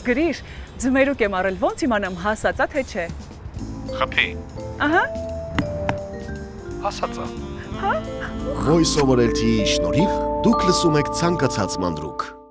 Գրիր, ձմերուկ եմ առել, ոնց իմանամ հասածա թե չէ։ Խփի։ Ահա։ Հասածա։ Հա։ Voice over LTE-ի շնորհիվ դուք լսում եք ցանկացած մանրուք։